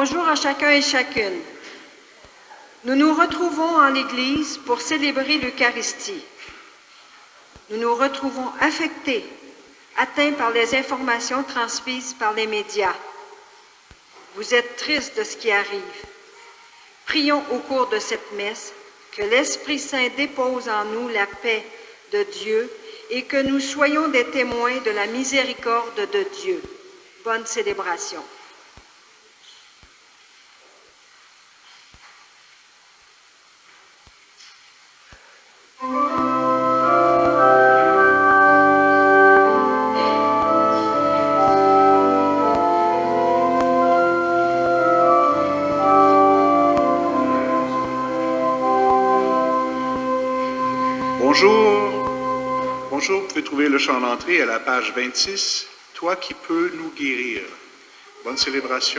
Bonjour à chacun et chacune. Nous nous retrouvons en l'Église pour célébrer l'Eucharistie. Nous nous retrouvons affectés, atteints par les informations transmises par les médias. Vous êtes tristes de ce qui arrive. Prions au cours de cette messe que l'Esprit Saint dépose en nous la paix de Dieu et que nous soyons des témoins de la miséricorde de Dieu. Bonne célébration. Bonjour, vous pouvez trouver le chant d'entrée à la page 26, « Toi qui peux nous guérir ». Bonne célébration.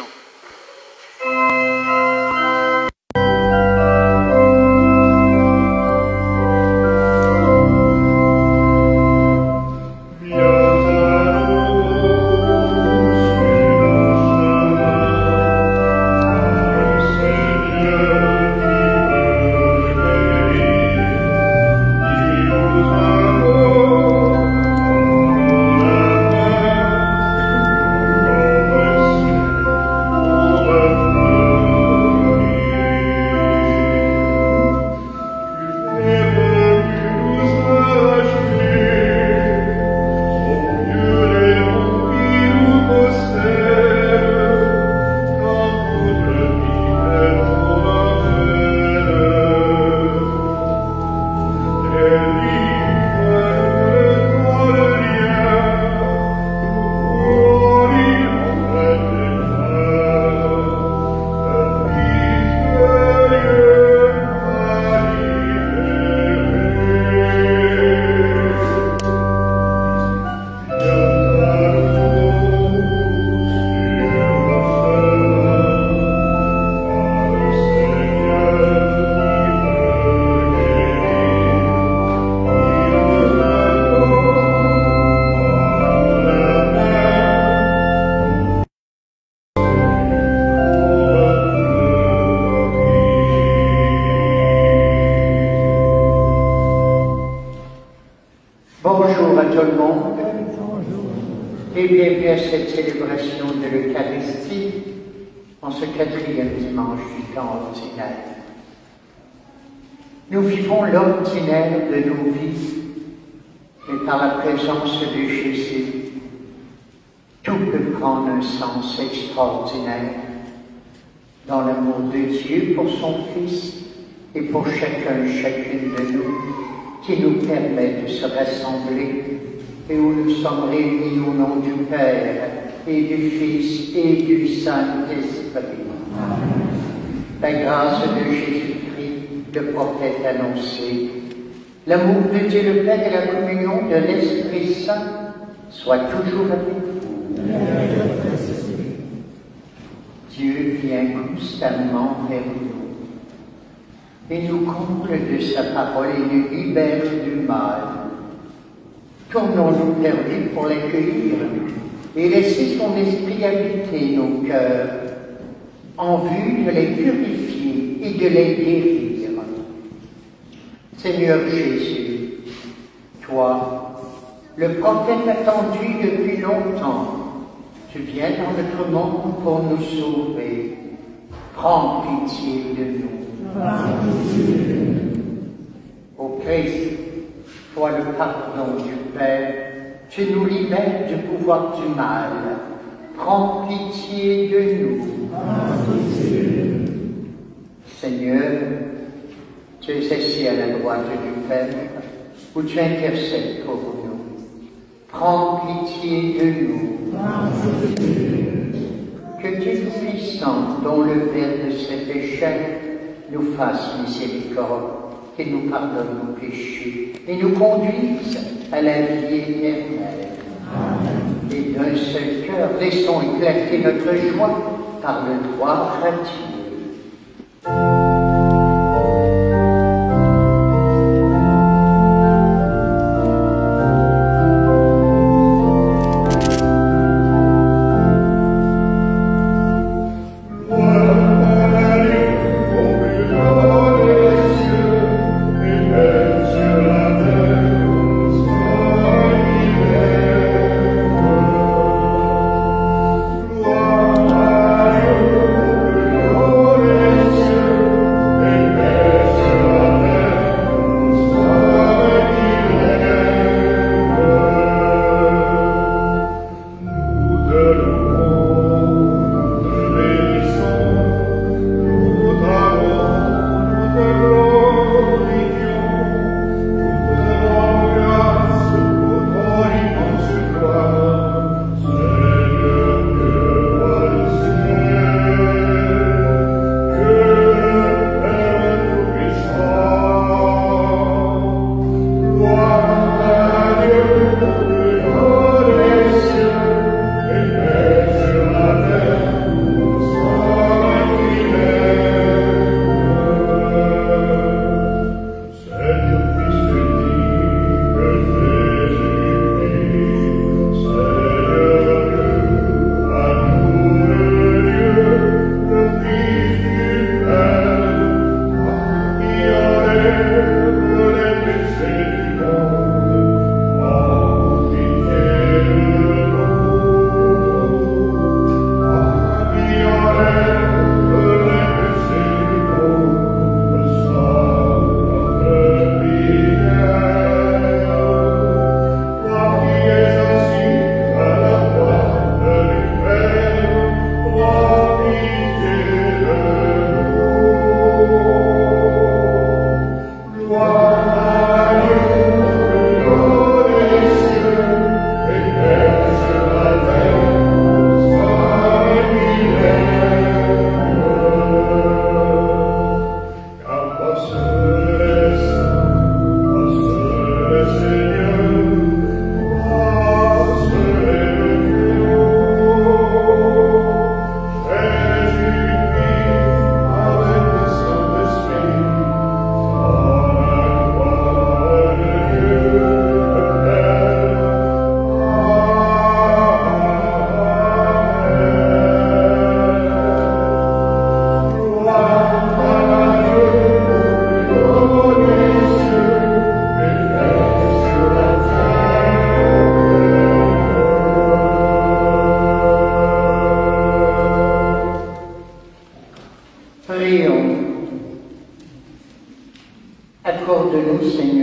Bonjour à tout le monde et bienvenue à cette célébration de l'Eucharistie en ce 4e dimanche du temps ordinaire. Nous vivons l'ordinaire de nos vies, mais par la présence de Jésus, tout peut prendre un sens extraordinaire dans l'amour de Dieu pour son Fils et pour chacun et chacune de nous, qui nous permet de se rassembler et où nous sommes réunis au nom du Père et du Fils et du Saint-Esprit. La grâce de Jésus-Christ, le prophète annoncé, l'amour de Dieu le Père et la communion de l'Esprit Saint soient toujours avec vous. Dieu vient constamment vers nous et nous comble de sa parole et nous libère du mal. Tournons-nous vers lui pour l'accueillir et laisser son esprit habiter nos cœurs en vue de les purifier et de les guérir. Seigneur Jésus, toi, le prophète attendu depuis longtemps, tu viens dans notre monde pour nous sauver. Prends pitié de nous. Ô Christ, toi le pardon du Père, tu nous libères du pouvoir du mal. Prends pitié de nous. Seigneur, tu es assis à la droite du Père, où tu intercèdes pour nous. Prends pitié de nous. Que Dieu Tout-Puissant, dont le Verbe s'est fait chair, nous fasse miséricorde, qu'il nous pardonne nos péchés et nous conduise à la vie éternelle. Amen. Et d'un seul cœur, laissons éclater notre joie par le droit à Dieu. Wow.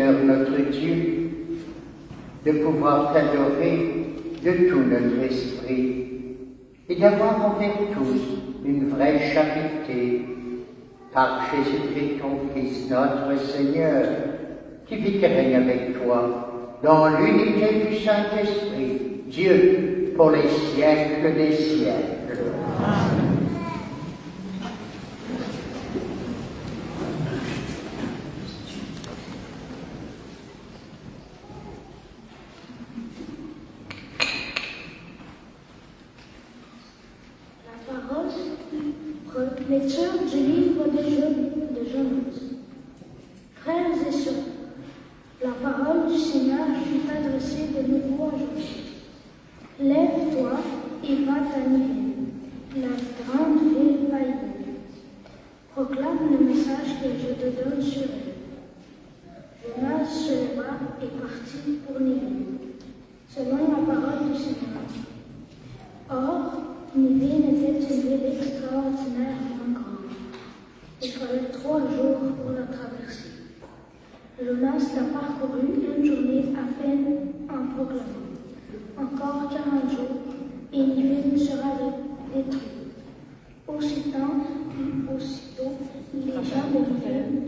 Seigneur notre Dieu, de pouvoir t'adorer de tout notre esprit et d'avoir envers tous une vraie charité par Jésus-Christ, ton Fils, notre Seigneur, qui vit et règne avec toi dans l'unité du Saint-Esprit, Dieu, pour les siècles des siècles. Amen. Lecture du livre de Jonas. Frères et sœurs, la parole du Seigneur fut adressée de nouveau à Jonas. Lève-toi et va à Ninive, la grande ville païenne. Proclame le message que je te donne sur elle. Jonas se leva et partit pour Ninive, selon la parole du Seigneur. Or, Ninive était une ville extraordinairement grande. Il fallait 3 jours pour la traverser. Jonas l'a parcouru une journée à peine en proclamant. Encore 40 jours, et Ninive sera détruite. Aussitôt, les gens de Ninive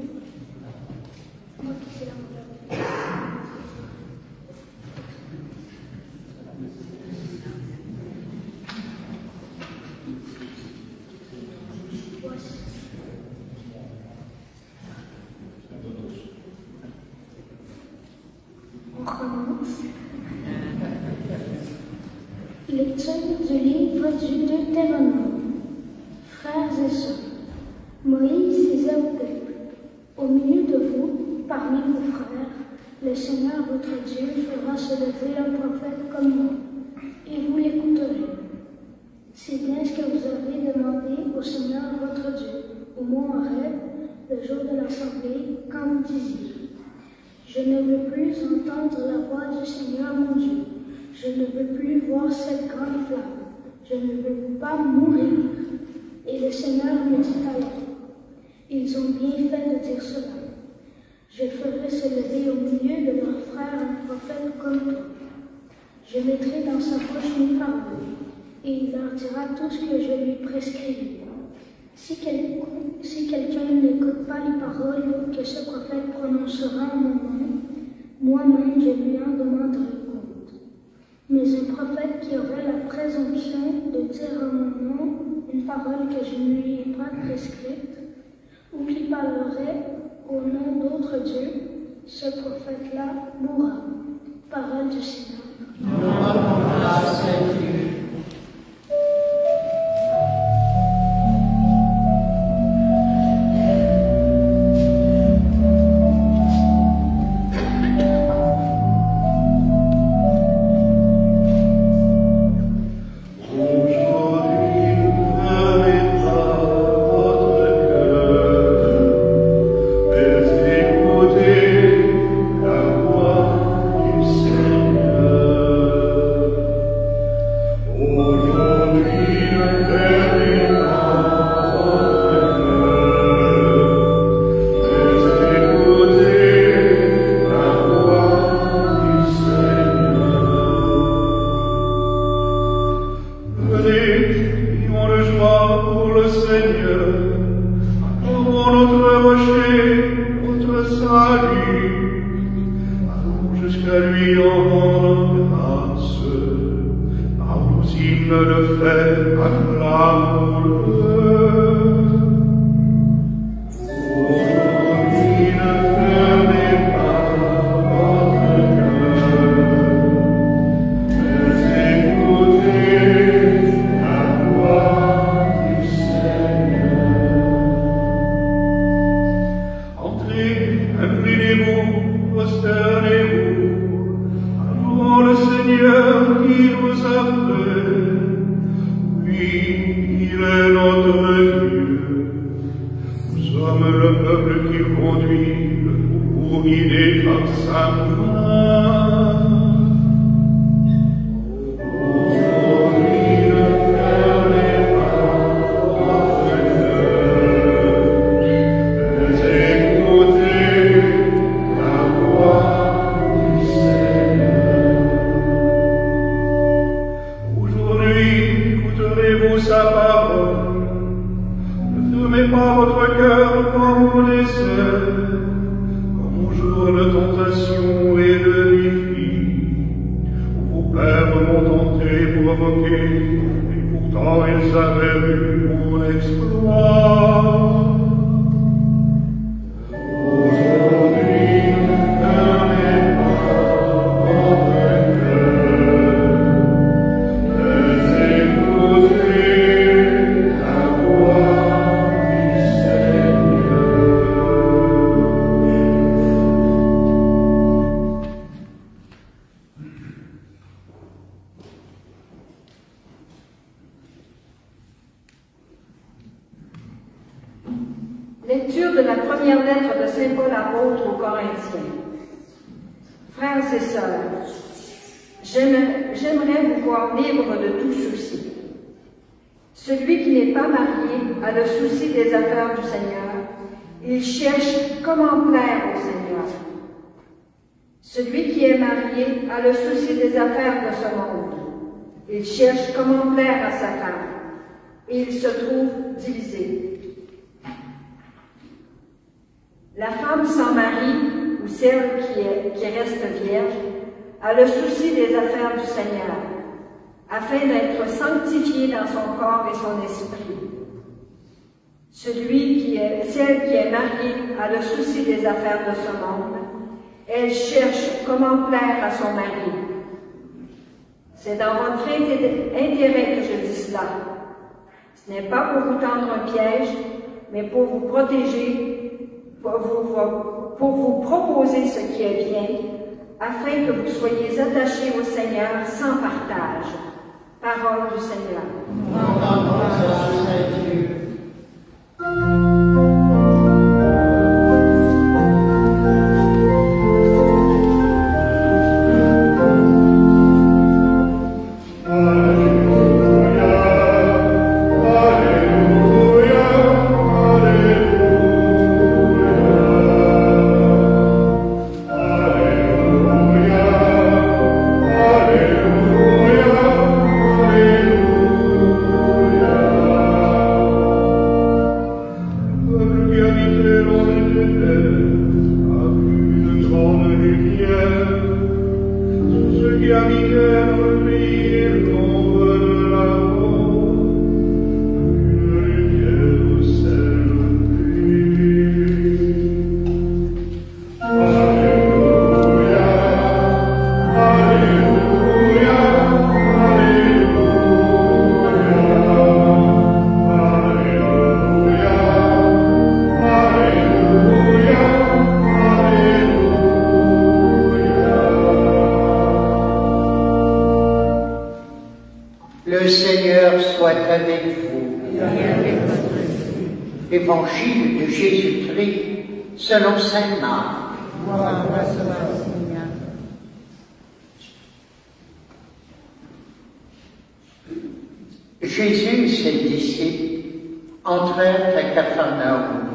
Lecture du livre du Deutéronome. Frères et sœurs, Moïse disait au peuple, au milieu de vous, parmi vos frères, le Seigneur votre Dieu fera se lever un prophète comme moi, et vous l'écouterez. C'est bien ce que vous avez demandé au Seigneur votre Dieu, au mont Horeb, le jour de l'assemblée, quand vous disiez, je ne veux plus entendre la voix du Seigneur mon Dieu. Je ne veux plus voir cette grande flamme. Je ne veux pas mourir. Et le Seigneur me dit alors, ils ont bien fait de dire cela. Je ferai se lever au milieu de leurs frères un prophète comme toi. Je mettrai dans sa bouche mes paroles, et il leur dira tout ce que je lui prescrirai. Si quelqu'un n'écoute pas les paroles que ce prophète prononcera en mon nom, moi-même je lui en demanderai compte. Mais un prophète qui aurait la présomption de dire en mon nom une parole que je ne lui ai pas prescrite, ou qui parlerait au nom d'autres dieux, ce prophète-là mourra. Parole du Seigneur. Frères et sœurs, j'aimerais vous voir libre de tout souci. Celui qui n'est pas marié a le souci des affaires du Seigneur. Il cherche comment plaire au Seigneur. Celui qui est marié a le souci des affaires de ce monde. Il cherche comment plaire à sa femme. Et il se trouve divisé. La femme sans mari, ou celle qui reste vierge, a le souci des affaires du Seigneur, afin d'être sanctifiée dans son corps et son esprit. Celle qui est mariée a le souci des affaires de ce monde. Elle cherche comment plaire à son mari. C'est dans votre intérêt que je dis cela. Ce n'est pas pour vous tendre un piège, mais pour vous protéger, pour vous proposer ce qui est bien, afin que vous soyez attachés au Seigneur sans partage. Parole du Seigneur. Le Seigneur soit avec vous. Évangile de Jésus-Christ selon saint Marc. Jésus et ses disciples entrèrent à Capharnaüm.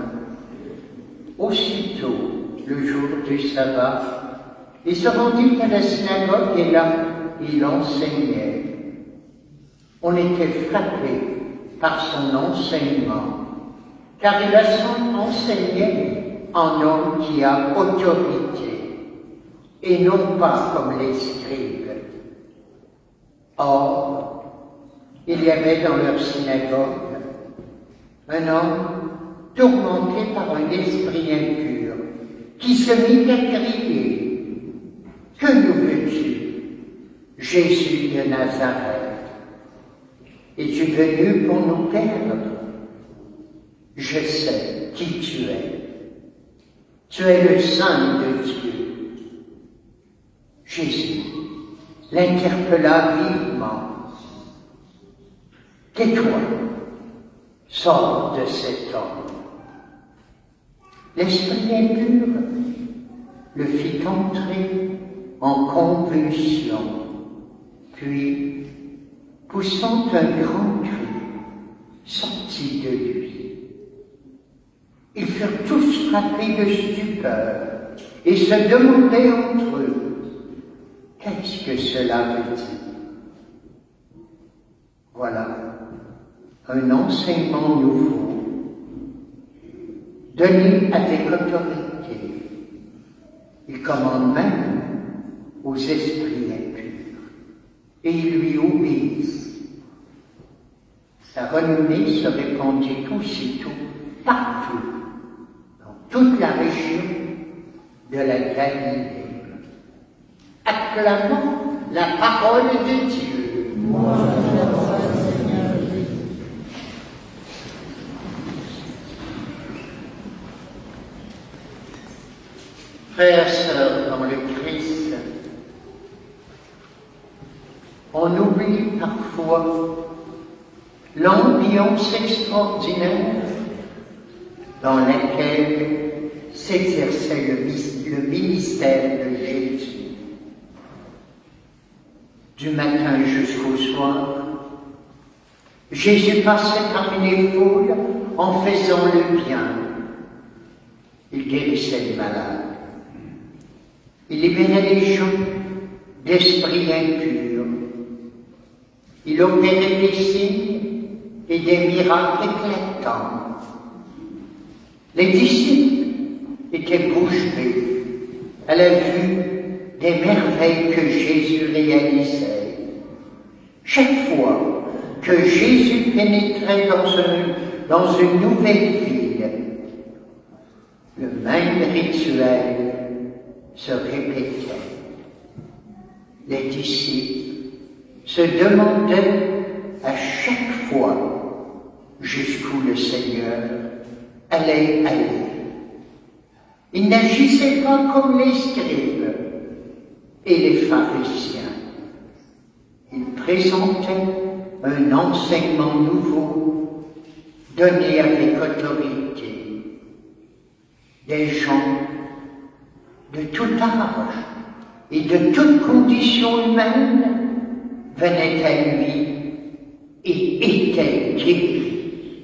Aussitôt, le jour du sabbat, il se rendit à la synagogue et là, il enseignait. On était frappé par son enseignement, car il enseignait en homme qui a autorité, et non pas comme les scribes. Or, il y avait dans leur synagogue un homme tourmenté par un esprit impur, qui se mit à crier: « Que nous veux-tu, Jésus de Nazareth? Es-tu venu pour nous perdre? Je sais qui tu es. Tu es le Saint de Dieu. » Jésus l'interpella vivement. « Tais-toi, sors de cet homme. » L'esprit impur le fit entrer en convulsion, puis, poussant un grand cri, sortit de lui. Ils furent tous frappés de stupeur et se demandaient entre eux: « Qu'est-ce que cela veut dire ?» Voilà un enseignement nouveau, donné avec autorité. Il commande même aux esprits impurs, et ils lui obéissent. Sa renommée se répandit aussitôt partout, dans toute la région de la Galilée. Acclamons la parole de Dieu. Frères et sœurs dans le Christ, on oublie parfois l'ambiance extraordinaire dans laquelle s'exerçait le ministère de Jésus. du matin jusqu'au soir. Jésus passait parmi les foules en faisant le bien. Il guérissait les malades. Il libérait les gens d'esprits impurs. Il opérait des signes et des miracles éclatants. Les disciples étaient bouche bée à la vue des merveilles que Jésus réalisait. Chaque fois que Jésus pénétrait dans une nouvelle ville, le même rituel se répétait. Les disciples se demandaient à chaque fois jusqu'où le Seigneur allait aller. Ils n'agissaient pas comme les scribes et les pharisiens. Ils présentaient un enseignement nouveau, donné avec autorité. Des gens de tout âge et de toute condition humaine venaient à lui et étaient guéris.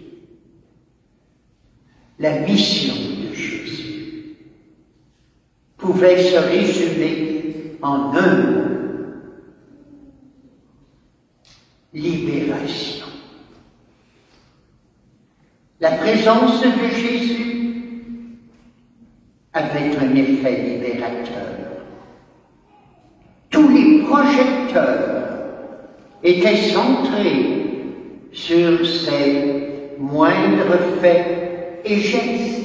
La mission de Jésus pouvait se résumer en un mot: libération. La présence de Jésus avait un effet libérateur. Tous les projecteurs étaient centrés sur ses moindres faits et gestes.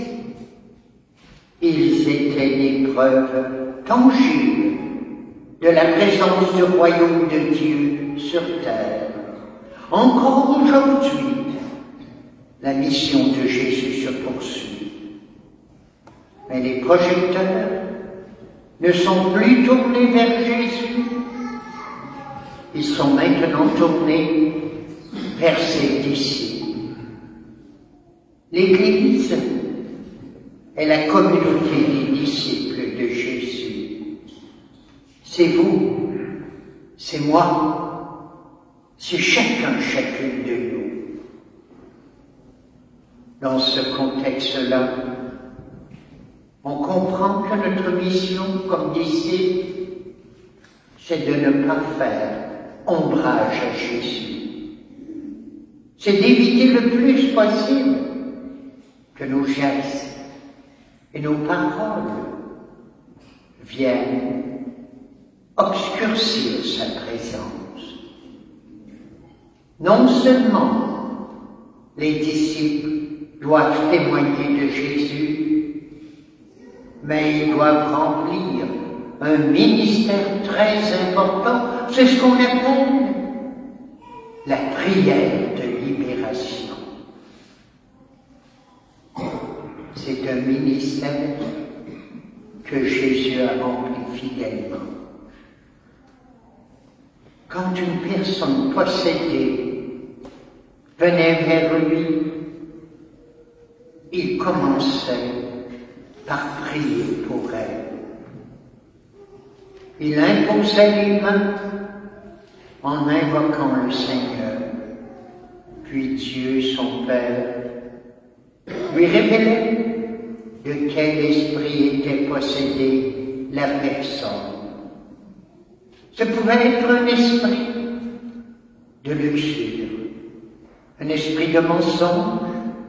Ils étaient des preuves tangibles de la présence du royaume de Dieu sur terre. Encore aujourd'hui, la mission de Jésus se poursuit. Mais les projecteurs ne sont plus tournés vers Jésus. Ils sont maintenant tournés vers ses disciples. L'Église est la communauté des disciples de Jésus. C'est vous, c'est moi, c'est chacune de nous. Dans ce contexte-là, on comprend que notre mission comme disciples, c'est de ne pas faire ombrage à Jésus. C'est d'éviter le plus possible que nos gestes et nos paroles viennent obscurcir sa présence. Non seulement les disciples doivent témoigner de Jésus, mais ils doivent remplir un ministère très important. C'est ce qu'on appelle la prière de libération. C'est un ministère que Jésus a rempli fidèlement. Quand une personne possédée venait vers lui, il commençait par prier pour elle. Il imposait les mains en invoquant le Seigneur. Puis Dieu, son Père, lui révélait de quel esprit était possédée la personne. Ce pouvait être un esprit de luxure, un esprit de mensonge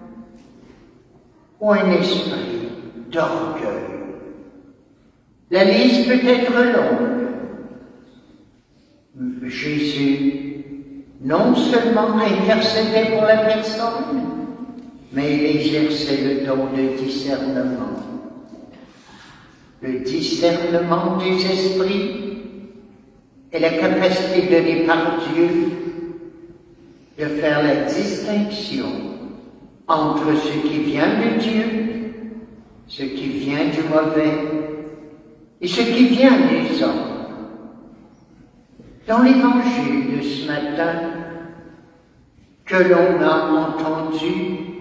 ou un esprit d'orgueil. La liste peut être longue. Jésus non seulement intercédait pour la personne, mais il exerçait le don de discernement. Le discernement des esprits est la capacité donnée par Dieu de faire la distinction entre ce qui vient de Dieu, ce qui vient du mauvais et ce qui vient des hommes. Dans l'évangile de ce matin que l'on a entendu,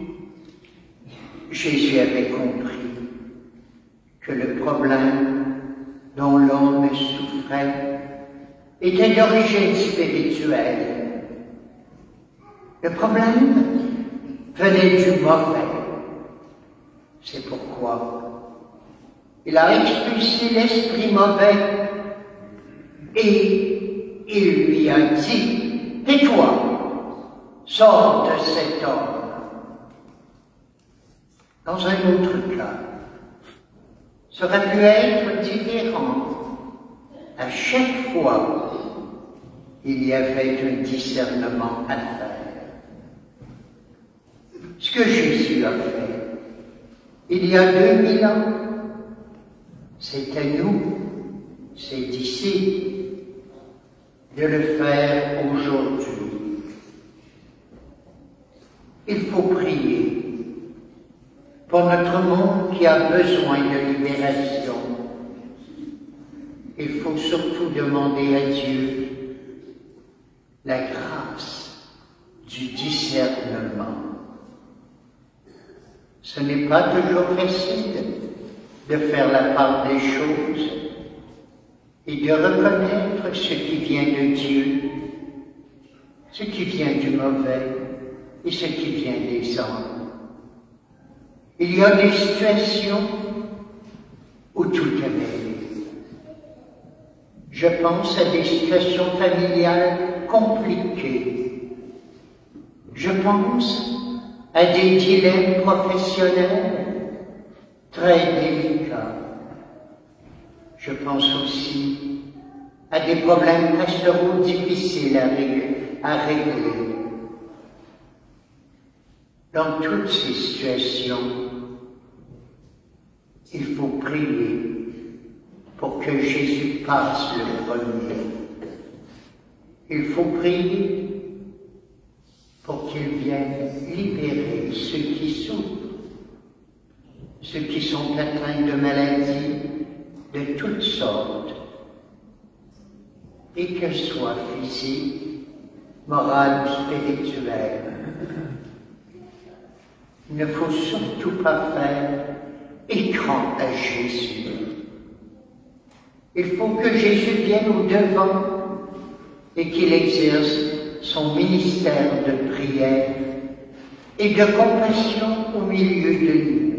Jésus avait compris que le problème dont l'homme souffrait était d'origine spirituelle. Le problème venait du mauvais. C'est pourquoi il a expulsé l'esprit mauvais et il lui a dit, tais-toi, sors de cet homme. Dans un autre cas, ça aurait pu être différent. À chaque fois, il y avait un discernement à faire. Ce que Jésus a fait, il y a 2000 ans, c'est à nous, ses disciples, de le faire aujourd'hui. Il faut prier pour notre monde qui a besoin de libération. Il faut surtout demander à Dieu la grâce du discernement. Ce n'est pas toujours facile de faire la part des choses et de reconnaître ce qui vient de Dieu, ce qui vient du mauvais et ce qui vient des hommes. Il y a des situations où tout est mêlé. Je pense à des situations familiales compliquées. Je pense à des dilemmes professionnels très délicats. Je pense aussi à des problèmes pastoraux difficiles à régler. Dans toutes ces situations, il faut prier pour que Jésus passe le premier. Il faut prier pour qu'il vienne libérer ceux qui souffrent, ceux qui sont atteints de maladies de toutes sortes, et qu'elles soient physiques, morales, spirituelles. Il ne faut surtout pas faire écran à Jésus. Il faut que Jésus vienne au devant et qu'il exerce son ministère de prière et de compassion au milieu de nous.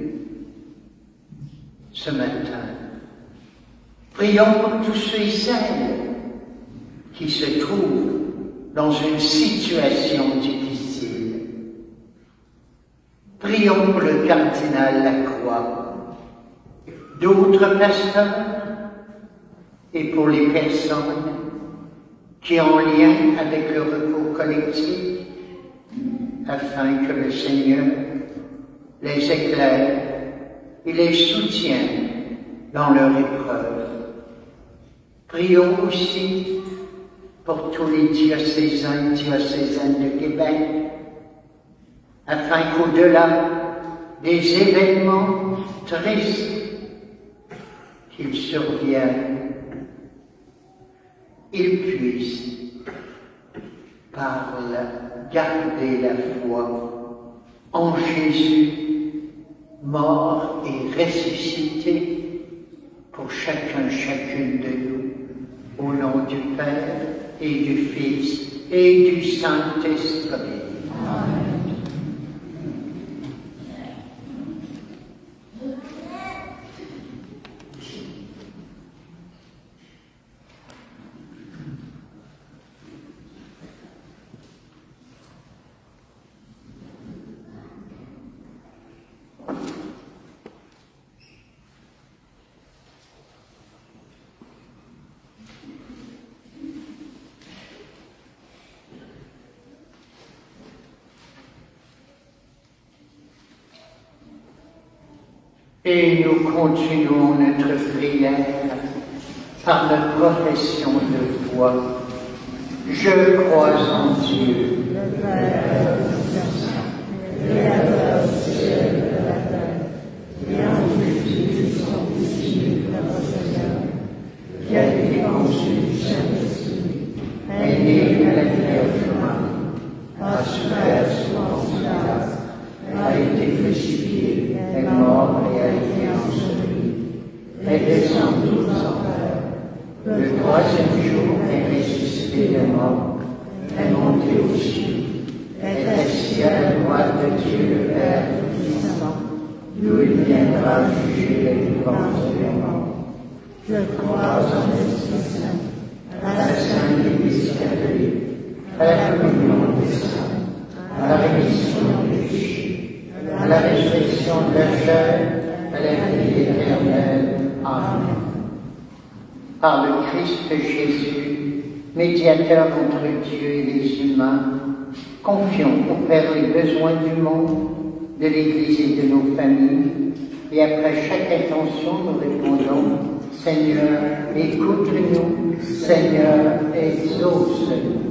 Ce matin, prions pour tous ceux et celles qui se trouvent dans une situation difficile. Prions pour le cardinal Lacroix, d'autres pasteurs et pour les personnes qui ont lien avec le recours collectif, afin que le Seigneur les éclaire et les soutienne dans leur épreuve. Prions aussi pour tous les diocésains et diocésaines de Québec, afin qu'au-delà des événements tristes qu'ils surviennent, ils puissent, par garder la foi en Jésus, mort et ressuscité, pour chacun, chacune de nous, au nom du Père et du Fils et du Saint-Esprit. Amen. Et nous continuons notre prière par notre profession de foi. Je crois en Dieu, le Père Tout-Puissant, Créateur du ciel et de la terre, et en Jésus, son Fils unique, notre Seigneur, qui a été conçu du Saint-Esprit, est né de la Vierge Marie, a souffert sous Ponce Pilate, a été crucifié, est mort et a été enseveli, est descendu aux enfers, le troisième jour est ressuscité, ressuscité des morts, est monté aux cieux, est assis à la droite de Dieu le Père Tout-Puissant, d'où il viendra juger les vivants et les morts. Je crois en l'Esprit Saint, à la Sainte Église catholique, à la communion des saints, à la rémission des péchés, à la résurrection de la chair, à la vie éternelle. Amen. Par le Christ Jésus, médiateur entre Dieu et les humains, confions au Père les besoins du monde, de l'Église et de nos familles, et après chaque intention, nous répondons: Seigneur, écoute-nous, Seigneur, exauce-nous.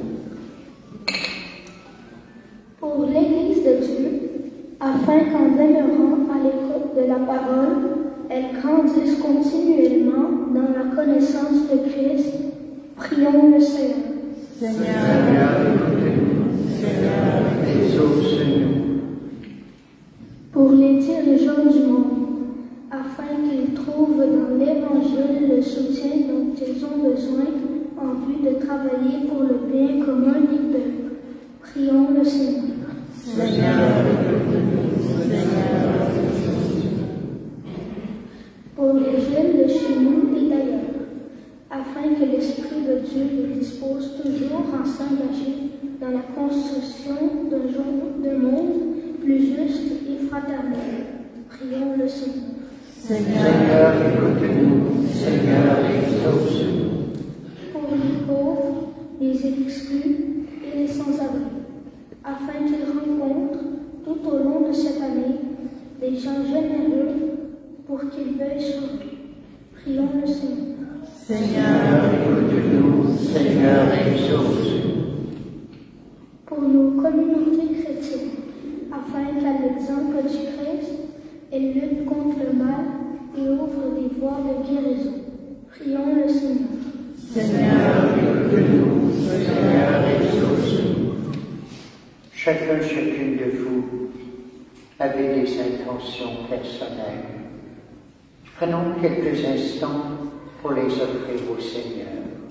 Pour l'Église de Dieu, afin qu'en demeurant à l'écoute de la parole, elle grandisse continuellement dans la connaissance de Christ, prions le Seigneur. Seigneur, écoute-nous, Seigneur, exauce-nous. Pour les dirigeants du monde, afin qu'ils trouvent dans l'Évangile le soutien dont ils ont besoin en vue de travailler pour le bien commun du peuple, prions le Seigneur. Seigneur, écoute-nous, Seigneur, exauce-nous. Pour les jeunes de chez nous et d'ailleurs, afin que l'Esprit de Dieu les dispose toujours à s'engager dans la construction d'un monde plus juste et fraternel. Prions le Seigneur. Seigneur, écoute-nous, Seigneur, exauce-nous. Pour les pauvres, les exclus et les sans-abri, afin qu'ils rencontrent tout au long de cette année des gens généreux pour qu'ils veillent sur eux. Prions le Seigneur. Seigneur, écoute-nous, Seigneur, exauce-nous. Pour nos communautés chrétiennes, afin qu'à l'exemple du Christ, elles luttent contre le mal et ouvrent des voies de guérison. Prions le Seigneur. Seigneur, écoute-nous, Seigneur, exauce-nous. Chacune de vous avez des intentions personnelles. Prenons quelques instants pour les offrir au Seigneur.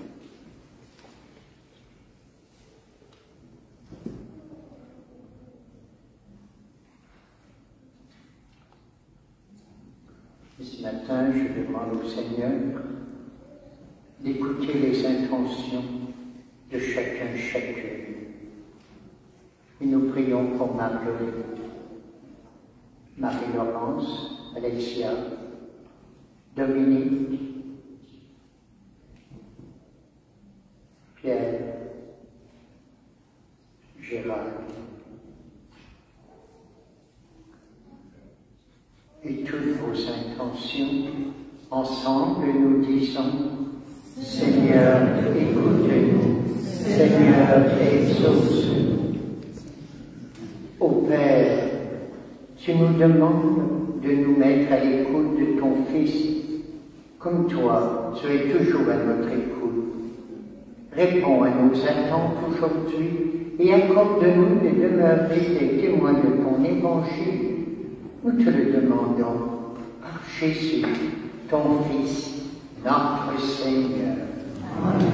Ce matin, je demande au Seigneur d'écouter les intentions de chacune. Et nous prions pour Marguerite, Marie-Laurence, Alexia, Dominique, Pierre, Gérard. Et toutes vos intentions, ensemble nous disons: Seigneur, écoute-nous, Seigneur, exauce-nous. Ô Père, tu nous demandes de nous mettre à l'écoute de ton Fils, comme toi, tu es toujours à notre écoute. Réponds à nos attentes aujourd'hui et accorde-nous de demeurer des témoins de ton Évangile. Nous te le demandons par Jésus, ton Fils, notre Seigneur. Amen.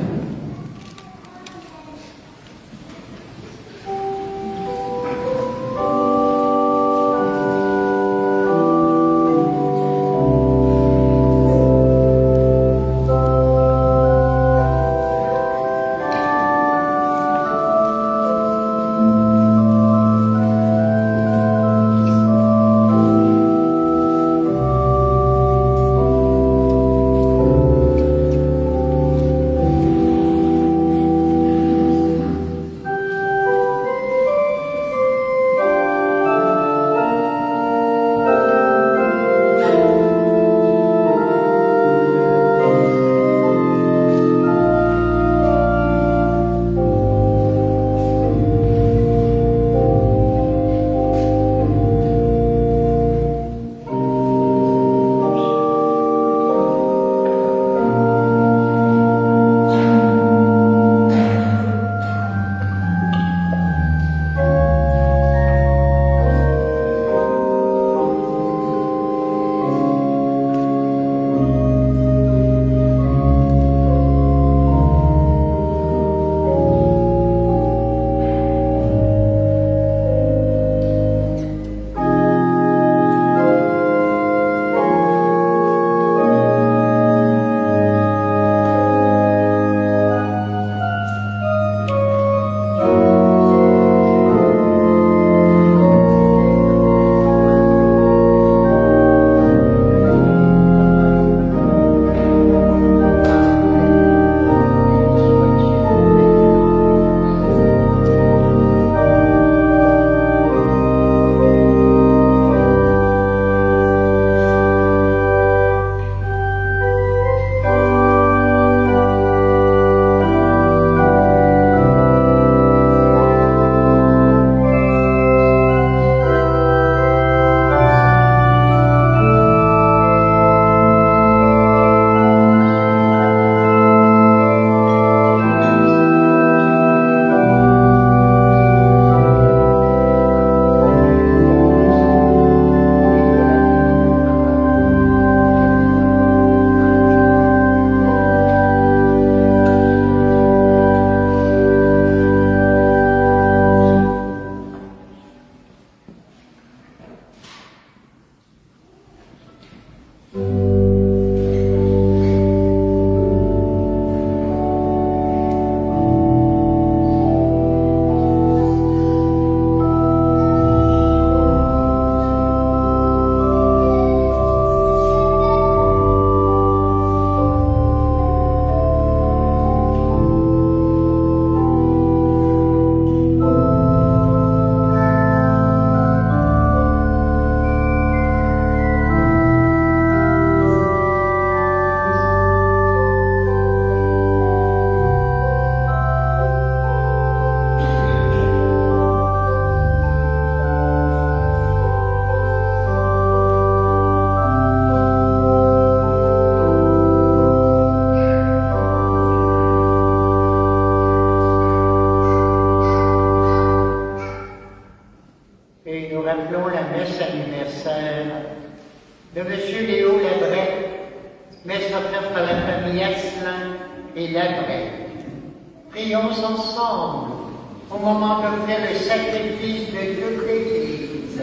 célébrer. Prions ensemble au moment de faire le sacrifice de toute l'Église.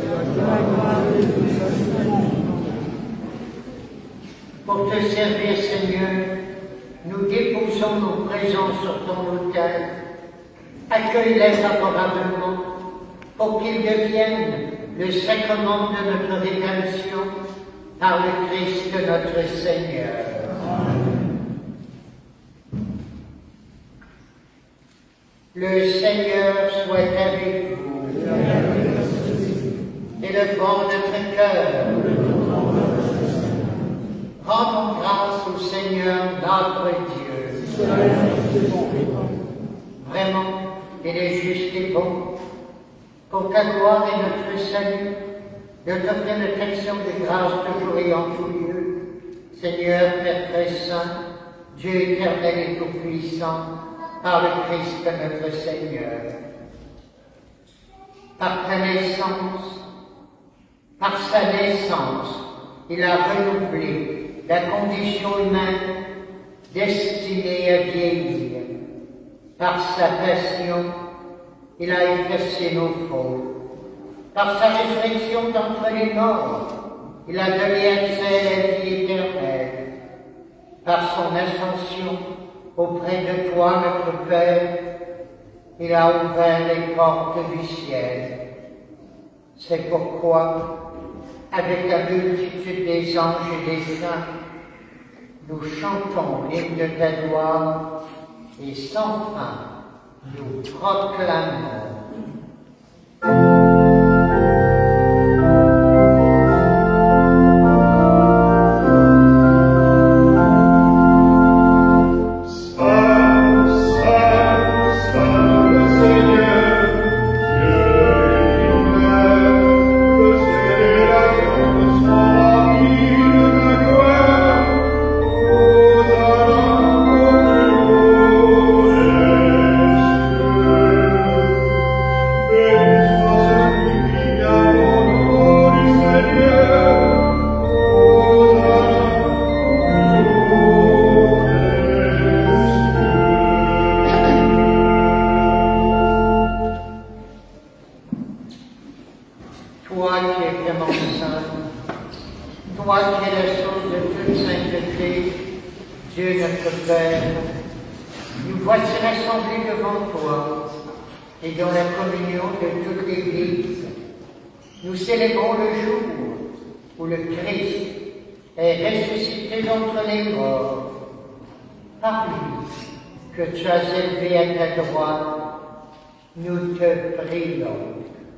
Pour te servir, Seigneur, nous déposons nos présents sur ton autel. Accueille-les favorablement pour qu'ils deviennent le sacrement de notre rédemption par le Christ notre Seigneur. Le Seigneur soit avec vous et le vent de notre cœur. Rendons grâce au Seigneur notre Dieu. Vraiment, il est juste et bon, pour ta gloire et notre salut, de t'offrir notre action de grâce toujours et en tout lieu. Seigneur, Père très saint, Dieu éternel et tout-puissant, par le Christ notre Seigneur. Par ta naissance, par sa naissance, il a renouvelé la condition humaine destinée à vieillir. Par sa passion, il a effacé nos fautes. Par sa résurrection d'entre les morts, il a donné accès à la vie éternelle. Par son ascension auprès de toi, notre Père, il a ouvert les portes du ciel. C'est pourquoi, avec la multitude des anges et des saints, nous chantons l'hymne de ta gloire et sans fin nous proclamons. Nous te prions.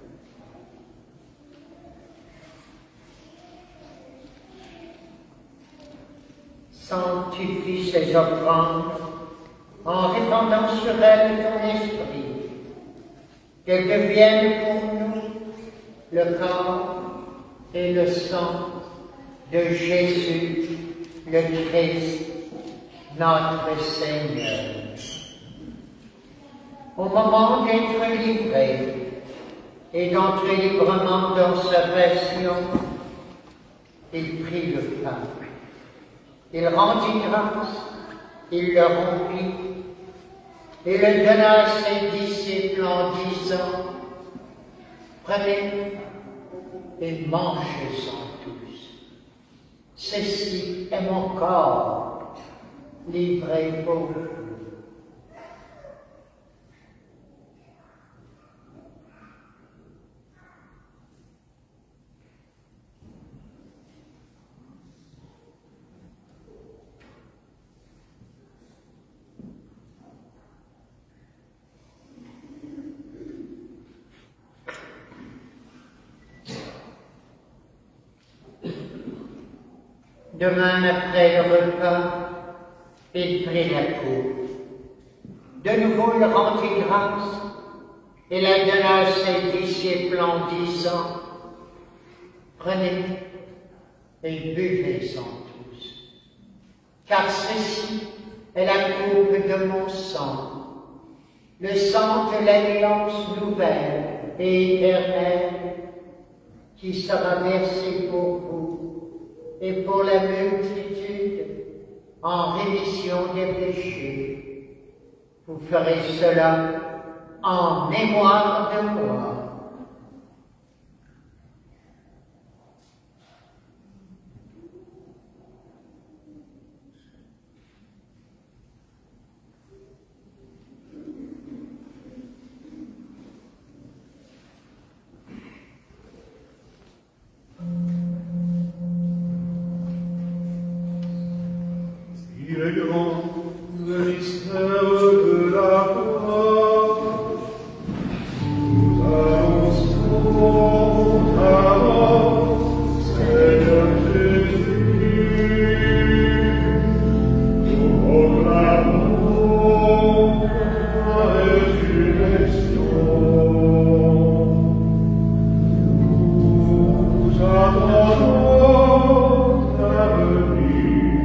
Sanctifie ces offrandes en répandant sur elles ton esprit, qu'elles deviennent pour nous le corps et le sang de Jésus, le Christ, notre Seigneur. Au moment d'être livré et d'entrer librement dans sa passion, il prit le pain. Il rendit grâce, il le rompit et le donna à ses disciples en disant: prenez et mangez-en tous. Ceci est mon corps livré pour vous. Demain, après le repas, il prit la coupe. De nouveau, il rendit grâce et la donna à ses disciples en disant: prenez et buvez-en tous, car ceci est la coupe de mon sang, le sang de l'alliance nouvelle et éternelle, qui sera versé pour vous et pour la multitude en rémission des péchés. Vous ferez cela en mémoire de moi. Il est grand le mystère de la foi. Nous annonçons ta mort, Seigneur Jésus. Nous proclamons ta résurrection. Nous attendons ta venue.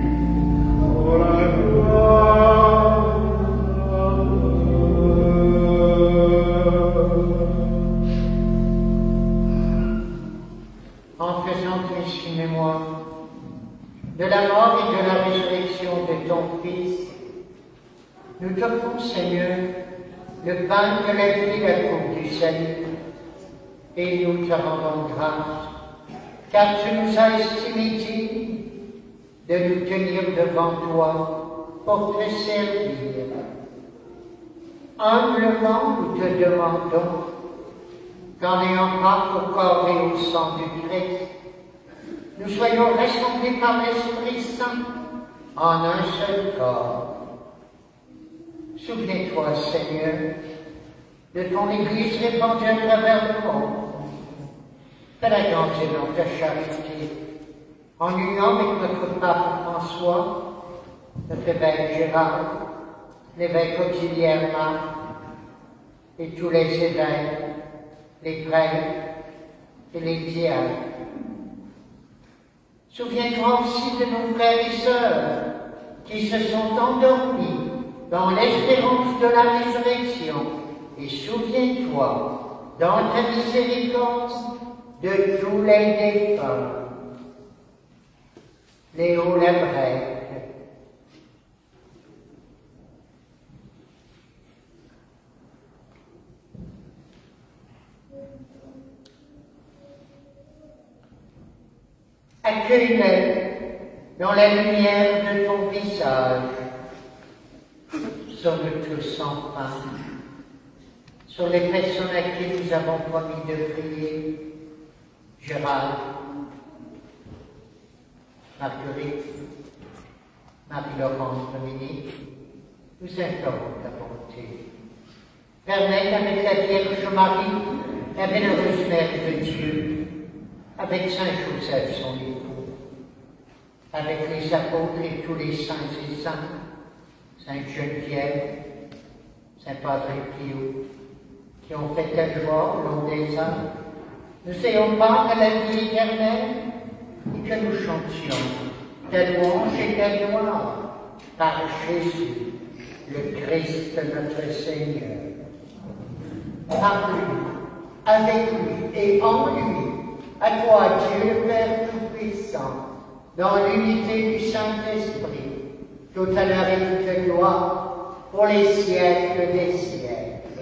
En faisant ainsi mémoire de la mort et de la résurrection de ton Fils, nous t'offrons, Seigneur, le pain de la vie et la coupe du salut, et nous te rendons grâce, car tu nous as estimés dignes de nous tenir devant toi pour te servir. Humblement, nous te demandons qu'en ayant part au corps et au sang du Christ, nous soyons rassemblés par l'Esprit Saint en un seul corps. Souviens-toi, Seigneur, de ton Église répandue à travers le monde. Fais-la grandir dans ta charité, en union avec notre pape François, notre évêque Gérard, l'évêque auxiliaire Marc, et tous les évêques, les prêtres et les diacres. Souviens-toi aussi de nos frères et sœurs qui se sont endormis dans l'espérance de la résurrection, et souviens-toi, dans ta miséricorde, de tous les défunts. Léo Labrec, accueille-les dans la lumière de ton visage, sur le tout sans fin, sur les personnes à qui nous avons promis de prier, Gérald, Marguerite, Marie-Laurence, Dominique, nous implorons ta bonté. Permets avec la Vierge Marie, la bienheureuse Mère de Dieu, avec Saint Joseph son époux, avec les apôtres et tous les saints et saintes, Sainte Geneviève, Saint Padre Pio, qui ont fait ta joie au long des âges, nous ayons part à la vie éternelle et que nous chantions ta louange et ta gloire par Jésus, le Christ notre Seigneur. Par lui, avec lui et en lui, à toi, Dieu le Père Tout-Puissant, dans l'unité du Saint-Esprit, tout honneur et toute gloire, pour les siècles des siècles.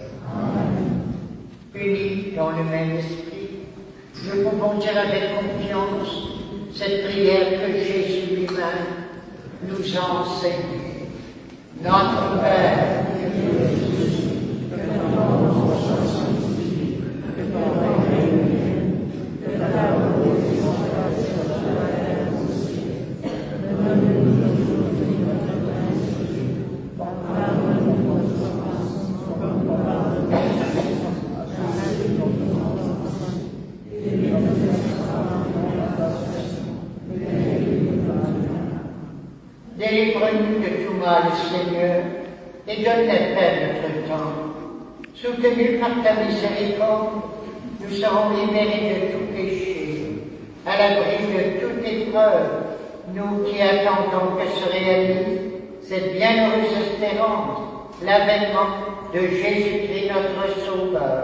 Amen. Unis dans le même esprit, nous pouvons dire avec confiance cette prière que Jésus lui-même nous a enseignée. Notre Père, qui es aux cieux, que ton nom soit sanctifié, que ton règne vienne, que ta volonté soit faite sur la terre aussi. Donne-nous aujourd'hui notre pain quotidien. Pardonne-nous nos offenses, comme nous pardonnons à ceux qui nous offensent. Et délivre-nous de la tentation, et délivre-nous du mal. Délivre-nous de tout mal, Seigneur, et donne la paix à notre temps. Soutenus par ta miséricorde, nous serons libérés de tout péché, à l'abri de toute épreuve, nous qui attendons que se réalise cette bienheureuse espérance, l'avènement de Jésus-Christ notre Sauveur.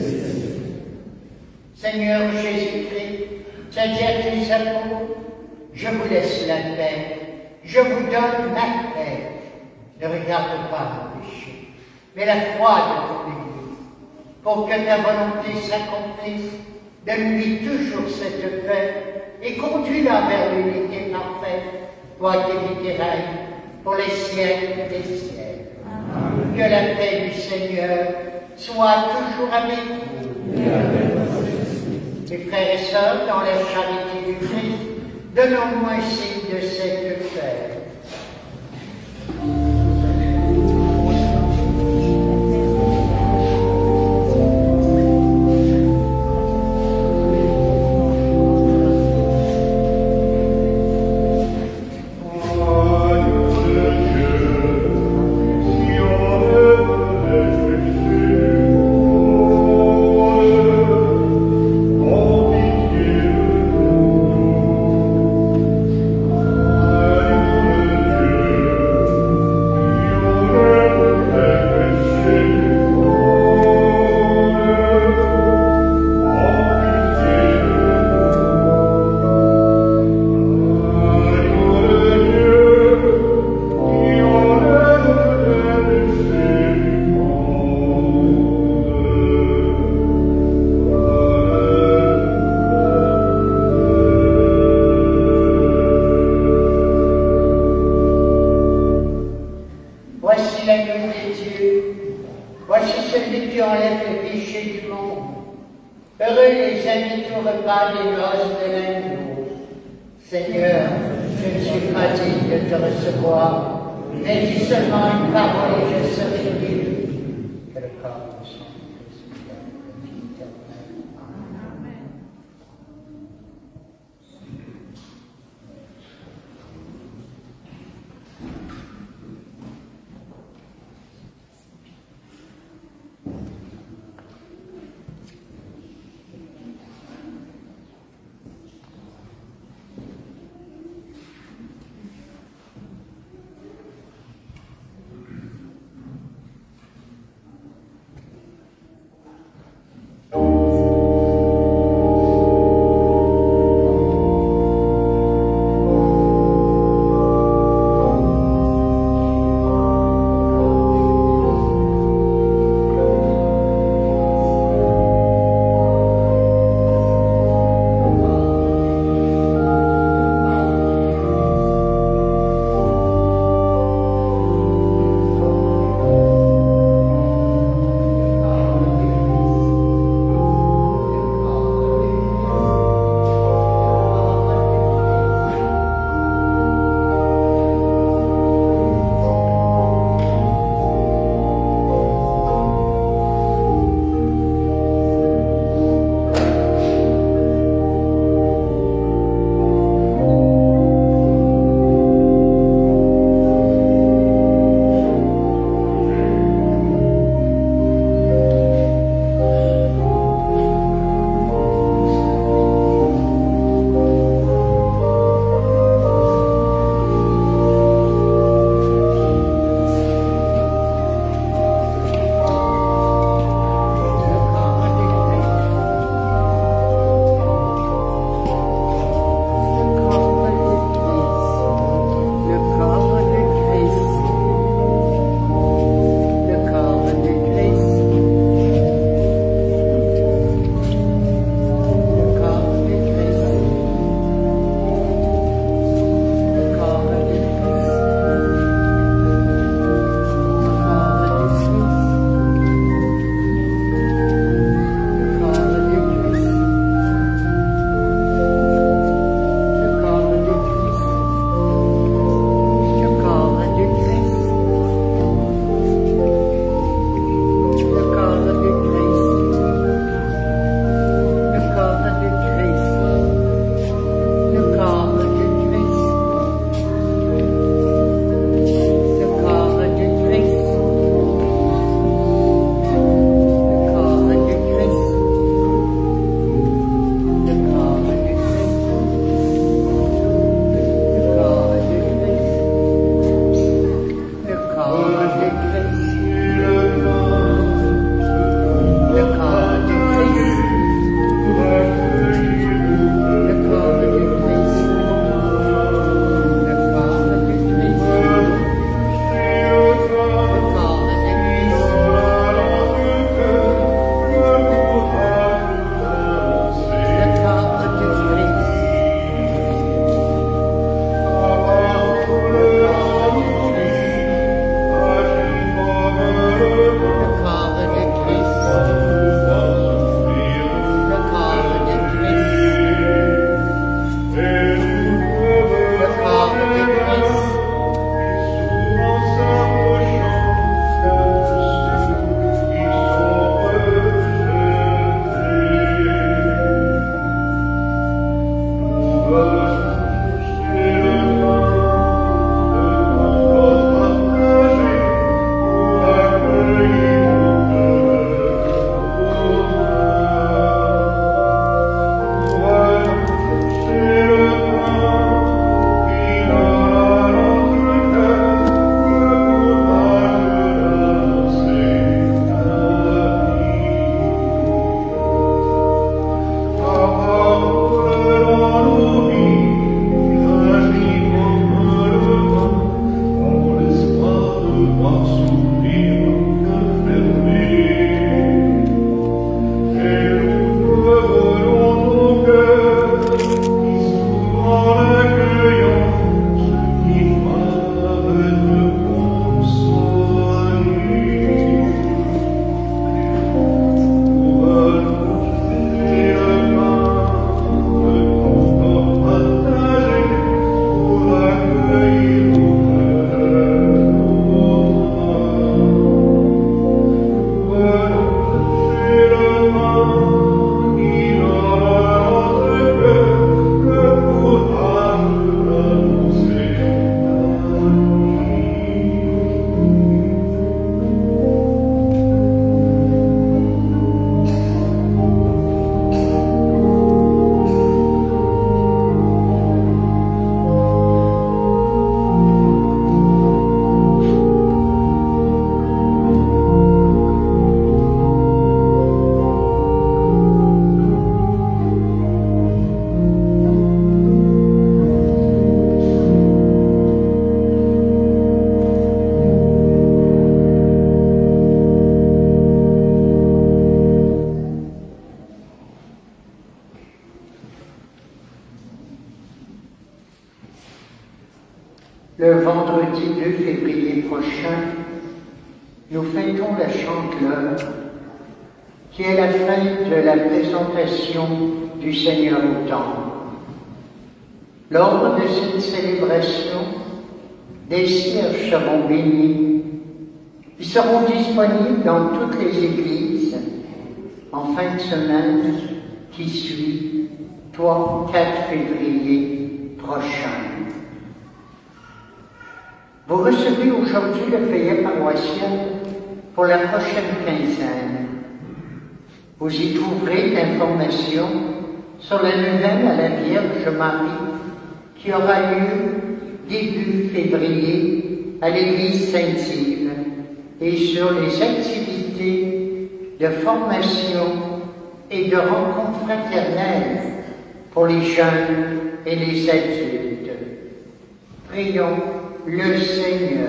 Seigneur Jésus-Christ, tu as dit à tes apôtres, Je vous laisse la paix, je vous donne la paix. Ne regarde pas le péché, mais la foi de ton Église, pour que ta volonté s'accomplisse. Donne-lui toujours cette paix et conduis-la vers l'unité parfaite, toi qui vis et règnes pour les siècles des siècles. Amen. Que la paix du Seigneur soit toujours avec vous. Mes frères et sœurs, dans la charité du Christ, donnons-nous un signe de cette paix. le vendredi 2 février prochain, nous fêtons la Chandeleur, qui est la fête de la présentation du Seigneur au Temple. Lors de cette célébration, des cierges seront bénis. Ils seront disponibles dans toutes les églises en fin de semaine qui suit, 3-4 février prochain. Vous recevez aujourd'hui le feuillet paroissial pour la prochaine quinzaine. Vous y trouverez l'information sur la neuvaine à la Vierge Marie qui aura lieu début février à l'église Saint-Yves et sur les activités de formation et de rencontres fraternelles pour les jeunes et les adultes. Prions le Seigneur.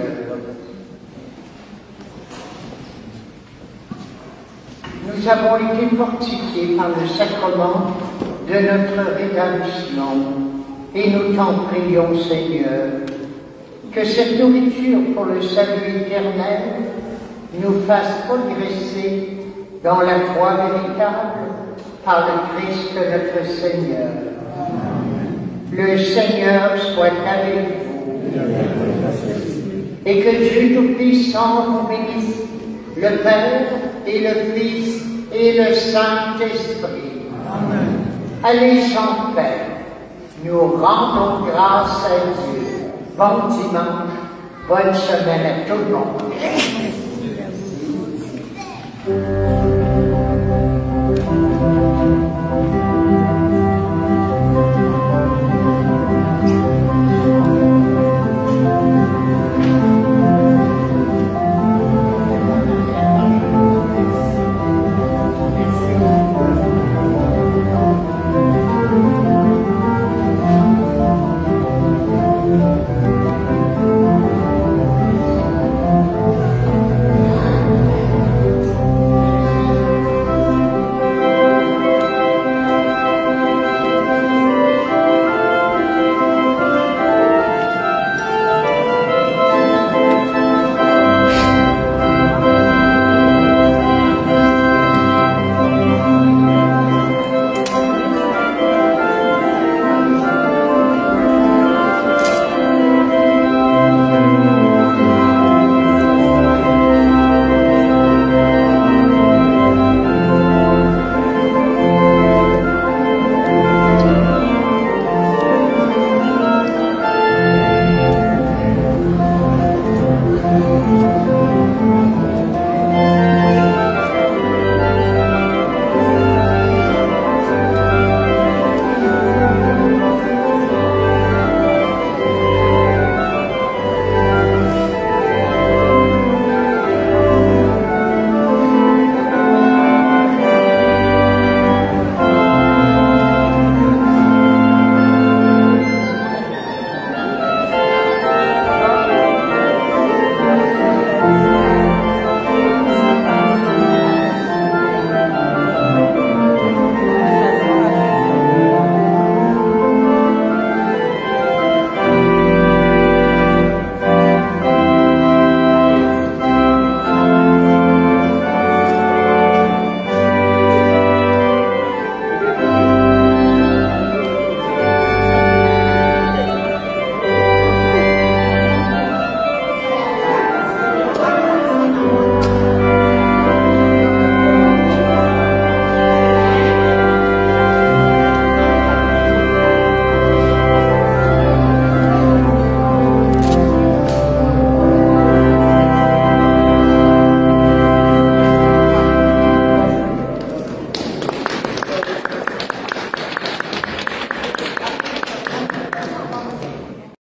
Nous avons été fortifiés par le sacrement de notre rédemption et nous t'en prions, Seigneur, que cette nourriture pour le salut éternel nous fasse progresser dans la foi véritable par le Christ notre Seigneur. Le Seigneur soit avec vous et que Dieu Tout-Puissant vous bénisse, le Père et le Fils et le Saint-Esprit. Allez en paix. Nous rendons grâce à Dieu. Bon dimanche, bonne semaine à tout le monde.